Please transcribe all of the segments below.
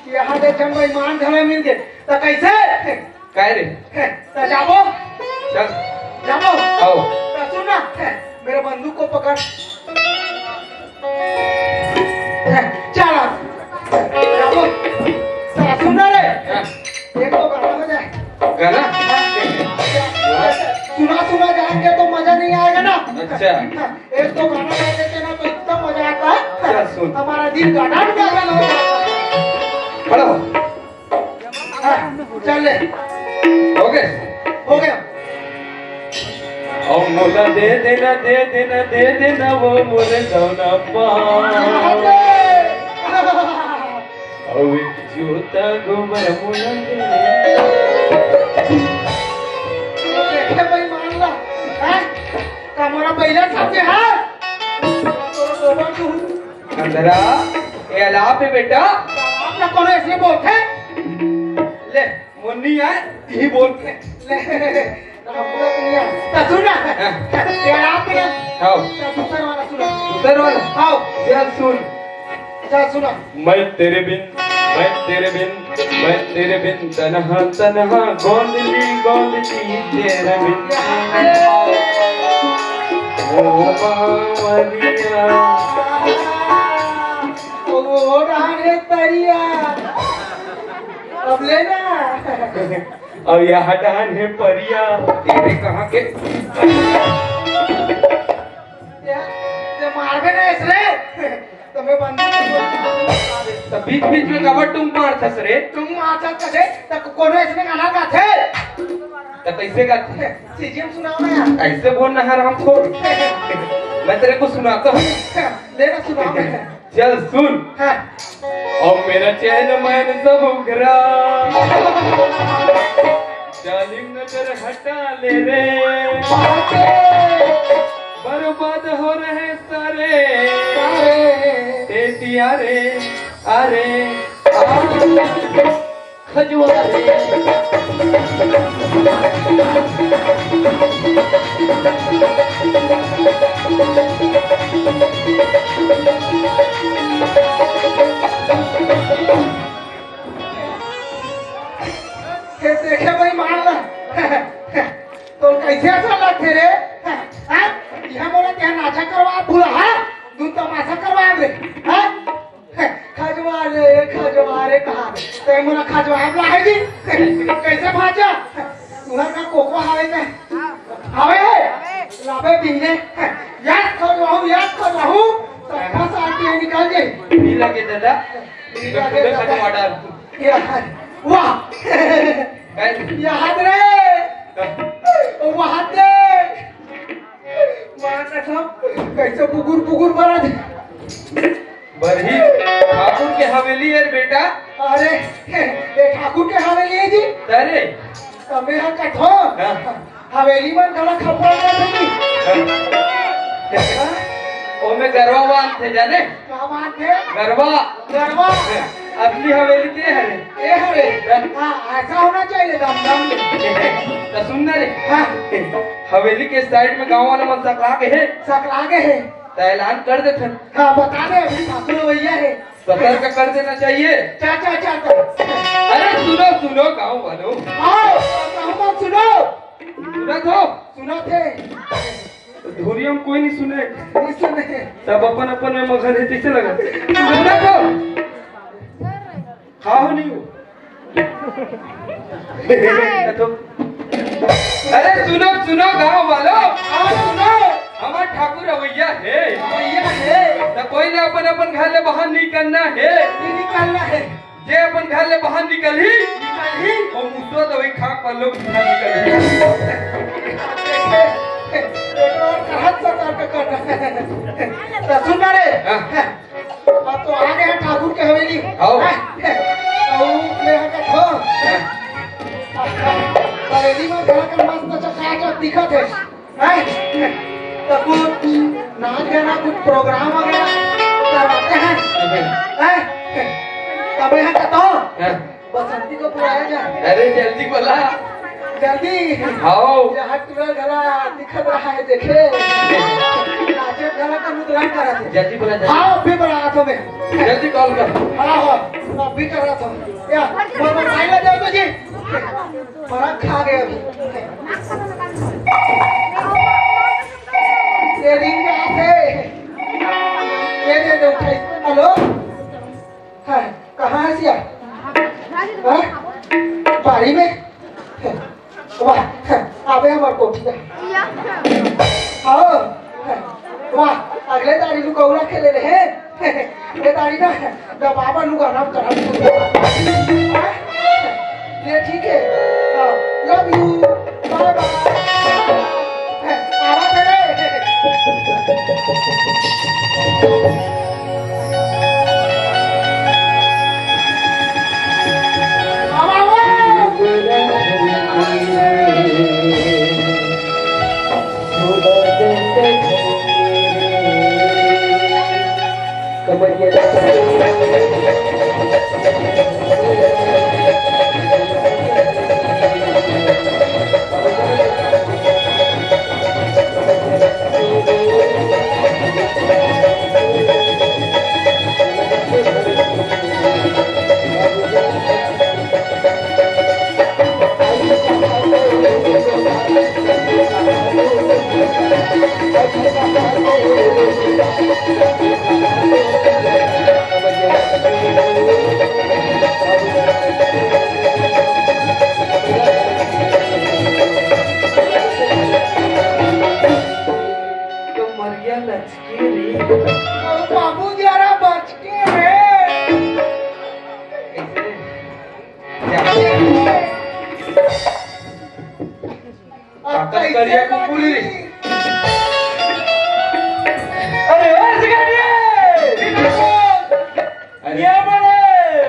यहाँ दे जब ईमान घरे मिल गए तो कैसे काय रे तो जाबो चल जाबो आओ तो सुना मेरे बंदूक को पकड़ चलो जाबो तो सुना रे एक तो गाना हो जाए गाना सुना जाएंगे तो मजा नहीं आएगा ना। अच्छा एक तो गाना गा देते ना तो इतना मजा आता है। चल सुन हमारा दिल गाना हो जाता है। पढ़ो चल ले हो गया और मोला दे देना वो मोरे जाना पा और जूता गोबर मोला देखे भाई मान ला हमारा पहला सबसे है अंदरा ये अला पे बेटा आप ना कौन ऐसे बोलते ले मुन्नी है यही बोलते ले पूरा दुनिया तो सुना यार आप ना आओ दूसरा वाला सुना उधर वाला आओ चल सुना मैं तेरे बिन तन्हा गोंदली तेरे बिन ओ मावरिया ओ राने तरिया अब लेना और यह हटान है परिया तेरे कहाँ के ये मारबे ना इसलिए तो मैं बंदूक तो बीच में कबर तुम मारता रे तुम मारता कदे तक कोनो इसने गाना गाथे तो कैसे गाते सीजीएम सुनाओ ना यार ऐसे बोलना है हम छोड़ मैं तेरे को सुनाता हूँ लेना सुनाओ ना चल सुन और मेरा चैन मैन सब उगरा जालिम नजर हटा ले रे बर्बाद हो रहे सारे अरे खजुआरे देखे भाई मान ला तो कैसे अच्छा लगते रे यहाँ बोला क्या नाचा करवा भूला है दूध तमाशा करवा रे खजवा रे कहा तो मोला खजवा है जी कैसे भाजा उधर का कोको हावे में हावे है लाभे दिने याद कर रहूं सब साथी निकल गए नहीं लगे दादा खजवा डाल वाह यहाँ रे वहाँ दे मार सब कैसे बुगुर बना दे बरही ठाकुर के हवेली है बेटा अरे ये ठाकुर के हवेली है जी अरे मेरा कठो हवेली में गला खपड़ा ओ में गरबा बांध थे जाने क्या बात है गरबा अपनी हवेली के है ये है हाँ ऐसा होना चाहिए दम तो सुनना रे हवेली के साइड में गांव वाला मन सकला के है तो ऐलान कर दे थे हाँ बता दे अभी ठाकुर भैया है सतर्क कर देना चाहिए चाचा अरे सुनो गांव वालों आओ सुनो थे धोरी हम कोई नहीं सुने सब अपन में मगन है कैसे लगा सुना खाओ नहीं हो तो अरे सुनो गांव वालों सुनो हमारा ठाकुर भैया है तो कोई ने अपन घर ले बाहर निकलना है जे अपन घर ले बाहर निकल ही और मुझको तो वही खाक पर लोग सुन रे अब तो आ गए ठाकुर के हवेली आओ हवेली में घर का मस्त चकाचक दिखत है तो कुछ नाच गाना कुछ प्रोग्राम वगैरह करवाते हैं तब यहाँ कहता बसंती को बुलाया जाए अरे जल्दी बोला जल्दी आओ जहाँ तुम्हारा घरा दिखत रहा है देखे नाचे घरा का मुद्रण करा थे जल्दी बोला आओ फिर बड़ा हाथों में जल्दी कॉल कर हाँ भी कर रहा था या मोबाइल ले जाओ तो जी बड़ा खा गया अभी ये रिंग क्या है ये दे उठाई हेलो हाँ कहाँ है सिया हाँ बाड़ी में वाह आवे हमारे कोठी में हाँ वाह अगले तारीख को कौरा खेले रहे ये तारीख ना जब बाबा लुगा नाम करा ये ठीक है लव यू बाय बाय आवा करे बाबू जरा बच के करिया कुकुरी अरे ये बड़े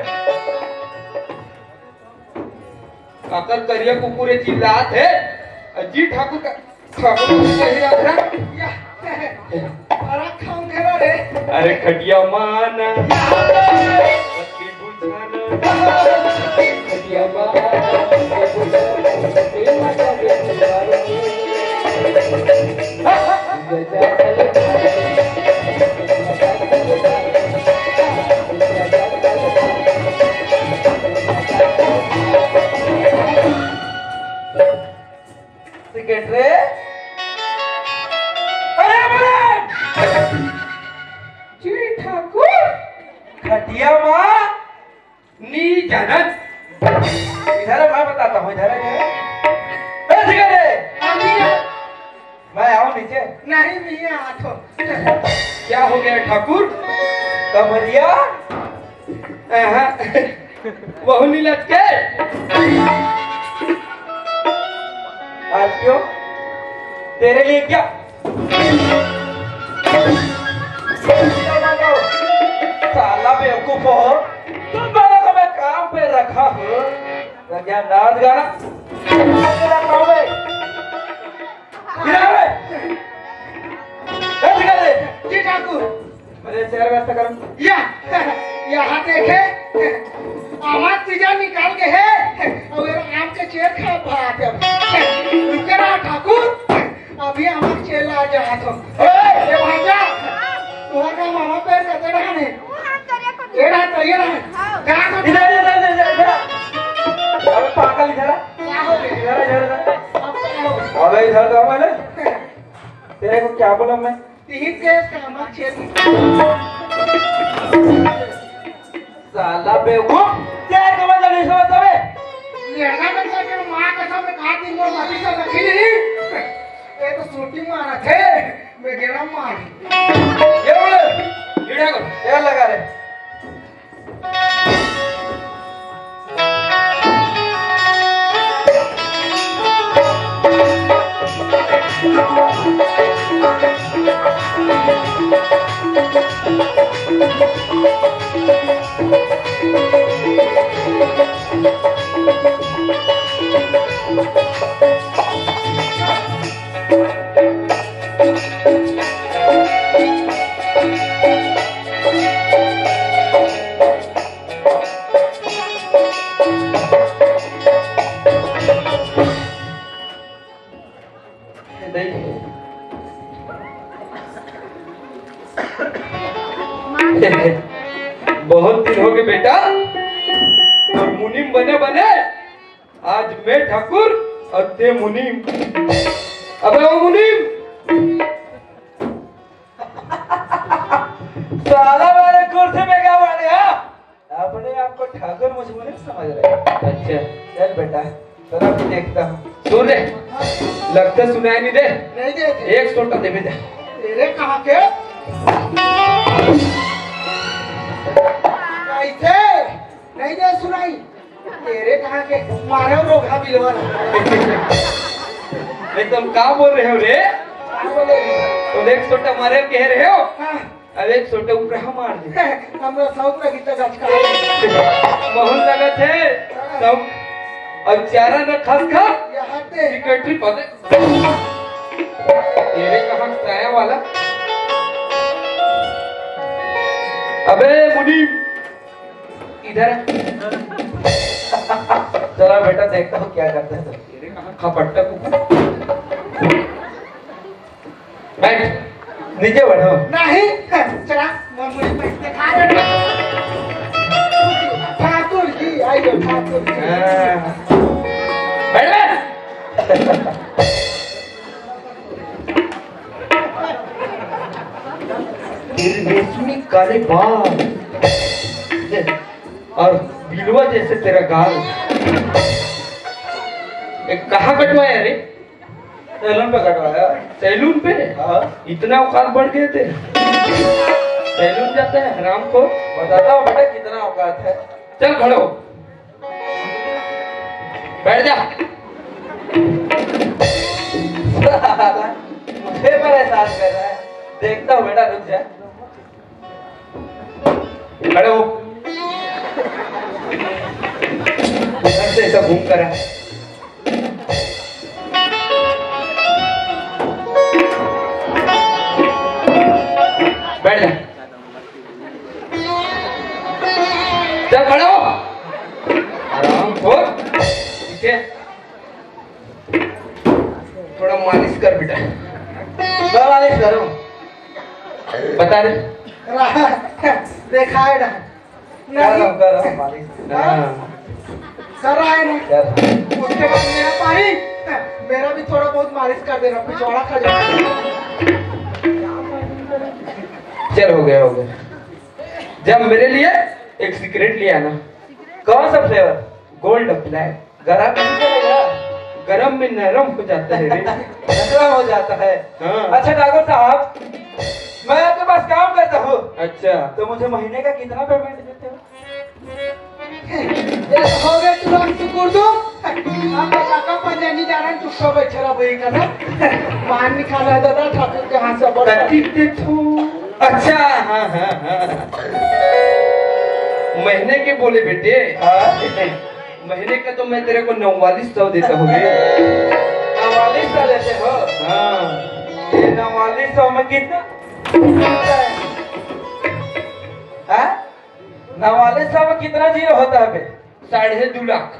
काकर करिया कुकुरे चिल्लात है जी ठाकुर का ठाकुर यही याद रहा अरे खाऊं खेला रे अरे खटिया माना बत्ती बुझाना खटिया माना सेक्रेटरी जी ठाकुर खटिया माँ नी जानत इधर मैं बताता हूँ इधर मैं आऊँ नीचे नहीं भैया आठो क्या हो गया ठाकुर कमरिया वह नीलत के आज क्यों तेरे लिए क्या साला बेवकूफ हो तुम दोनों को मैं काम पे रखा हूँ क्या नाच गाना जी ठाकुर मेरे चेहरे व्यवस्था करो यहाँ देखे आवाज तीजा निकाल के है और आम के चेयर खा भाग रुके ना ठाकुर अभी हमारे चेयर आ जाए तो ये भाजा तुम्हारा मामा पैर करते रहा नहीं ये रहा तो ये रहा कहाँ को इधर अबे पागल इधर क्या हो गया इधर अबे इधर तो मैंने तेरे को क्या बोला मैं तीन केस का हमारे चेयर साला बेवकूफ तेरे को मतलब नहीं समझता बे लड़का बच्चा के मां कसम में कहा थी वो माटी से रखी नहीं ये तो शूटिंग मारा थे वगैरह मार ये बोले लीड़ा को क्या लगा रे बहुत दिन हो गए बेटा मुनीम बने बने आज मैं ठाकुर और ते मुनीम। अबे ओ मुनीम साला वाले कुर्सी में क्या बैठ गया? अपने आप को ठाकुर मुझे नहीं समझ रहे। अच्छा चल बेटा तेरा भी देखता हूँ। सुन रे, लगता सुनाई नहीं दे। नहीं दे एक सोटा दे दे। तेरे कहाँ के कैसे नहीं दे सुनाई? तेरे कहाँ के मारे रोगा बिलवा नहीं तुम क्या बोल रहे हो रे? तुम एक सोटा मारे कह रहे हो? अब एक सोटे ऊपर हम मार दे। हमरा सब लगी तो गचका बहुत लगत है सब। अब चारा न खस खा यहाँ ते सिक्योरिटी पदे तेरे कहाँ साया वाला। अबे मुनीम इधर चला बेटा देखता हूँ क्या करता है। तेरे कहाँ खपट्टा को बैठ नीचे बैठो। नहीं चला मुझे पैसे खा रहे ठाकुर जी आइए ठाकुर जी रेशमी काले बाल और बिलवा जैसे तेरा गाल। एक कहाँ कटवाया रे? सैलून पे कटवाया। सैलून पे? हाँ। इतना औकात बढ़ गए थे। सैलून जाता है हराम को। बताता हूँ बेटा कितना औकात है। चल खड़ो बैठ जा। मुझे परेशान कर रहा है। देखता हूँ बेटा रुक जा। खड़े हो। इधर से ऐसा घूम कर आ। बैठ जा। चल खड़े हो। आराम हो। ठीक है थोड़ा मालिश कर बेटा। मैं मालिश करूँ। बता दे। देखा है ना कर रहा हूँ मालिश। हाँ। कर रहा है ना कर रहा हूँ। उसके बाद मेरा पानी मेरा भी थोड़ा बहुत मालिश कर देना पिछवाड़ा खा जाएगा। चल हो गया हो गया। जब मेरे लिए एक सिगरेट ले आना। कौन सा फ्लेवर? Gold black. गरम नहीं चलेगा। गरम में नरम हो जाता है रे। नशा हो जाता है। हाँ। अच्छा ठाकुर साहब मैं आपके पास काम करता हूँ अच्छा तो मुझे महीने का कितना पेमेंट देते हो? ये तो हो गया तुरंत शुक्र दो हम काका पंजानी जा रहे हैं चुपचाप बैठे रहो वही करना मान निकाला है दादा ठाकुर के हाथ से बड़ा अच्छा हाँ हाँ हाँ महीने के बोले बेटे। महीने का तो मैं तेरे को 4900 देता हूँ। 4900 देते हो? हाँ। ये 4900 में कितना? 4900 में कितना जीरो होता है? 2.5 लाख।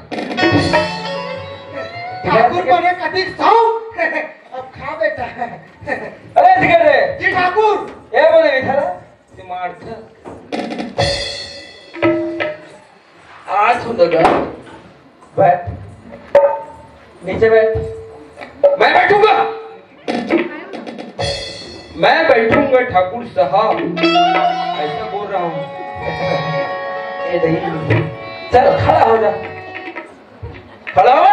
ठाकुर बने कभी 100 अब खा बेटा। अरे सिगरेट जी ठाकुर ये बोले इधर दिमाग था। आज हो लगा। बैठ नीचे बैठ। मैं बैठूंगा। मैं बैठूंगा ठाकुर साहब ऐसा बोल रहा हूँ। ये नहीं चल खड़ा हो जा। खड़ा हो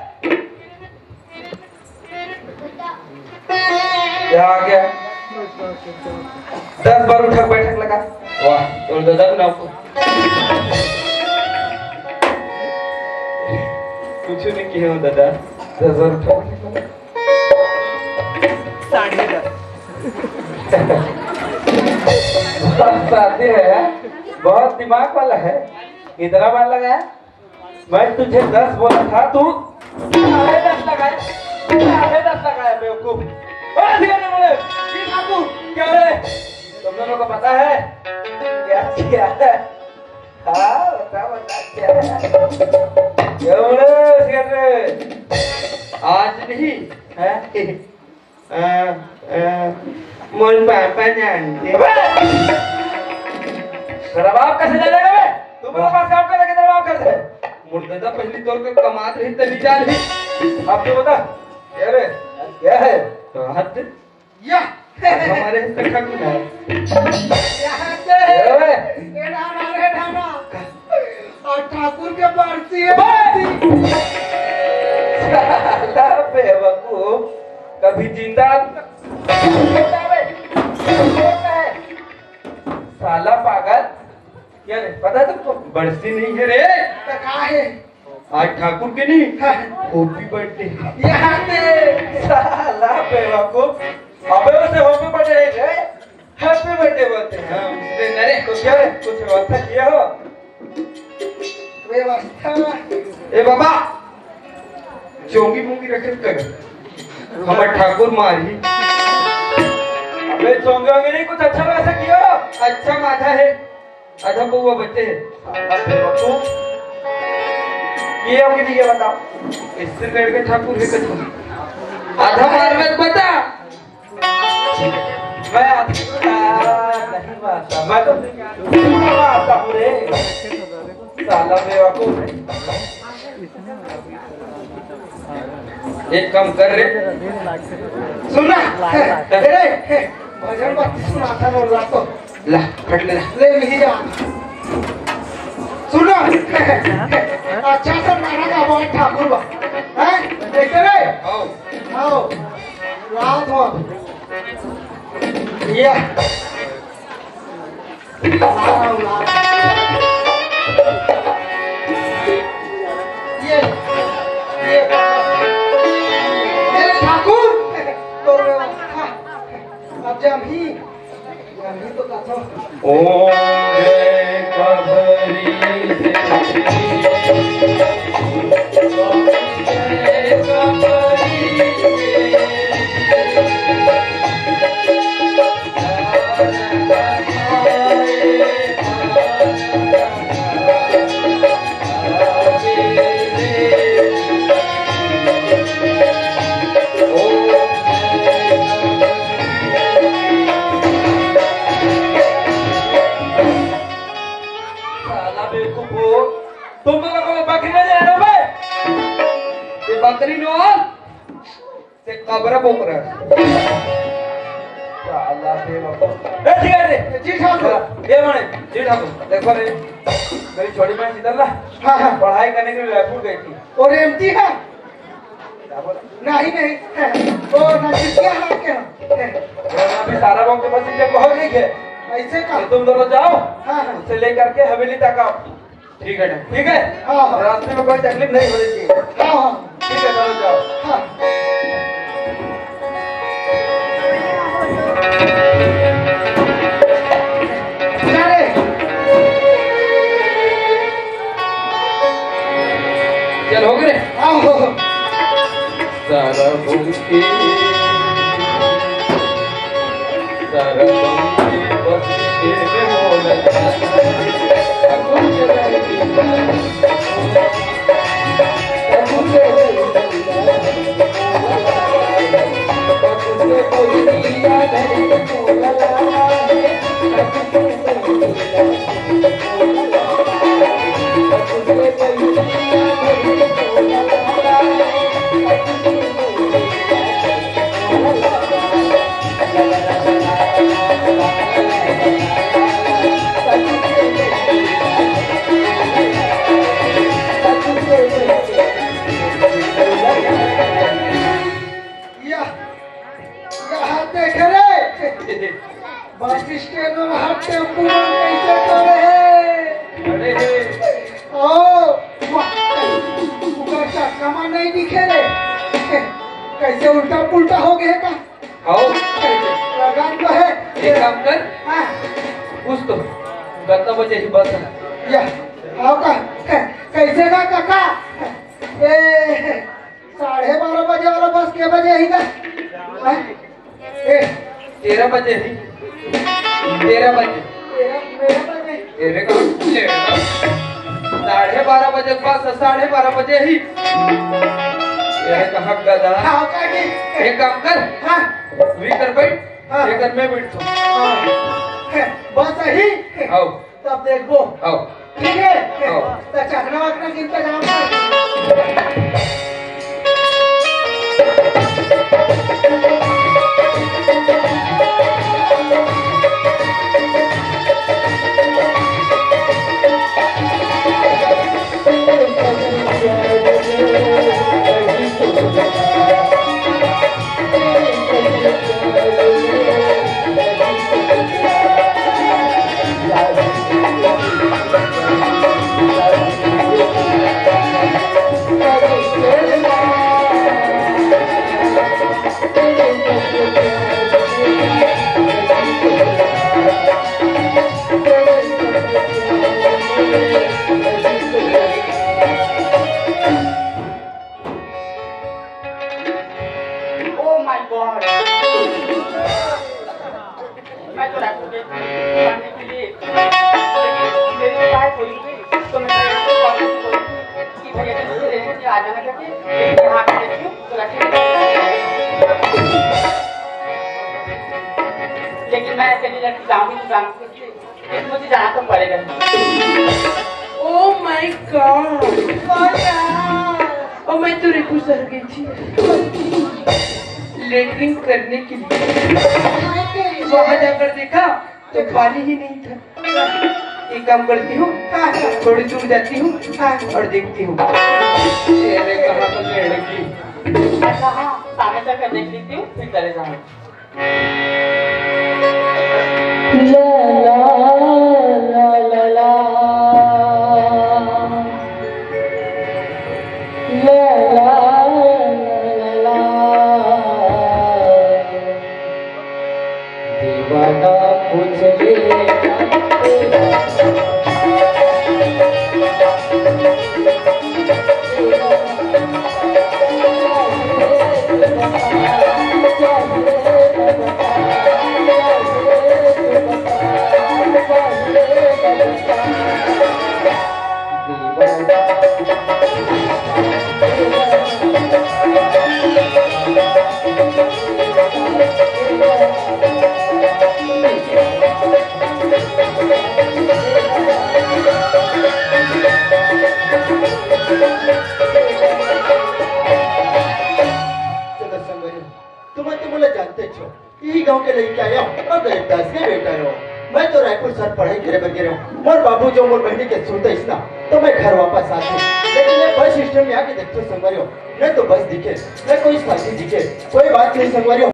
क्या आ गया? 10 बार उठक बैठक लगा। वाह तो दादा को नाम को कुछ नहीं किया हूँ दादा। 10 बार उठक बैठक लगा। 10.5 शादी है बहुत दिमाग वाला है। इतना बार लगाया मैं तुझे 10 बोला था तू 10.5 लगाया। 10.5 लगाया बेवकूफ। क्या है तुम दोनों को पता है क्या किया है? हाँ बता क्या है? क्या बोले सिगरेट? आज नहीं है मोर पापा जानते। तेरा बाप कैसे जानेगा बे? तू मेरे पास काम कर तेरा बाप कर दे। मुर्दा पहली तौर का कमात रही तनी जा रही। अब तो बता क्या रे क्या है तो हाथ या हमारे तक कुछ है। यहाँ से ये डाना रे डाना और ठाकुर के बरसी है बरसी। साला बेवकूफ कभी जिंदा साला पागल क्या रे पता है तुमको बरसी नहीं है रे, तो कहाँ है आज ठाकुर के नहीं हैप्पी बर्थडे। यहाँ से साला बेवकूफ अबे उसे हैप्पी बर्थडे रे हैप्पी बर्थडे बोलते हैं हाँ, उसने नरे तो क्या रे कुछ व्यवस्था किया हो व्यवस्था ए बाबा चोंगी मूंगी रखे कर हमार ठाकुर मारी। अबे चोंगे होंगे नहीं कुछ अच्छा वैसा किया हो अच्छा माथा है, आधा बउआ बच्चे है। साला बेवकूफ ये हो कि नहीं ये बताओ इससे लड़के ठाकुर है कथम आधा मार मत बता। मैं नहीं मारता मैं तो मारता हूँ रे साला बेवकूफ एक काम कर रे सुनना अरे भजन भक्ति सुनाता ना ला तो ला फट ले ले मिल जा सुनो अच्छा सा नारा का बहुत ठाकुर बा हैं देख रे आओ आओ रात हो ये आओ ये ठाकुर तो व्यवस्था अब जमी तो कथो ओम जय कबरी जय कबरी तुम लोगों को बकरी नहीं दे रहे बे ये बकरी नो से कबरा बोकरा साला बेवकूफ ए ठीक है रे जी ठाकुर ये माने जी ठाकुर देखो रे मेरी छोटी बहन शीतल ना हाँ हाँ पढ़ाई करने के लिए रायपुर गई थी और एमटी है क्या बोला नहीं वो नजदीकिया हाथ के मेरा अभी सारा गांव के पास इसलिए पहुंच गई है ऐसे का तो तुम दोनों जाओ हाँ हाँ उसे लेकर के हवेली तक आओ ठीक है ठीक है हाँ, हाँ। रास्ते में कोई तकलीफ नहीं होनी चाहिए हाँ हाँ ठीक है दोनों जाओ हाँ अरे चल हो गए आओ सारा भूखे सारा भूखे बस के मोला बस स्टैंड में हर टेम्पो कैसे करे अरे ओ ऊपर चक्का नहीं दिखे रे कैसे उल्टा पुल्टा हो गया का आओ लगान तो है एक काम कर हाँ पूछ तो कितना बजे ही बस है या आओ का कैसे का काका ए 12:30 बजे वाला बस के बजे ही का हाँ? ए 13 बजे ही 13 बजे मेरा बजे तेरे का 12:30 बजे बस 12:30 बजे ही ये कहाँ गधा हाँ का की एक काम कर हाँ भी कर बैठ हाँ। एक कर मैं बैठ हाँ बस ही आओ तब देखो आओ ठीक है हाँ। तो चखना वखना का इंतजाम कर। Oh my God! मैं तो रात को पढ़ने के लिए मेरी बात हुई थी तो मैं कॉलेज में कि भैया के मुझे लेने के लिए आ जाना करके लेकिन यहाँ पे देखियो तो रखे लेकिन मैं अकेली लड़की जाऊंगी तो जाऊंगी लेकिन मुझे जाना तो पड़ेगा। Oh my God! और मैं तो रेपू सर गई थी लेटरिंग करने के लिए। वहां जाकर देखा तो पानी ही नहीं था। एक काम करती हूँ, थोड़ी दूर जाती हूँ और देखती हूँ तेरे कहाँ पर लड़की। अच्छा हाँ सामने तक देख लेती हूँ फिर चले जाऊंगी। दीवाना कुछ गांव के लड़के आया अब दस के बेटा हो मैं तो रायपुर सर पढ़ाई करे बगे रहो मोर बाबू जो मोर बहनी के सुनते इसना तो मैं घर वापस आती लेकिन ये बस स्टैंड में आके देखते संगवारी हो नहीं तो बस दिखे न कोई साथी दिखे कोई बात नहीं संगवारी हो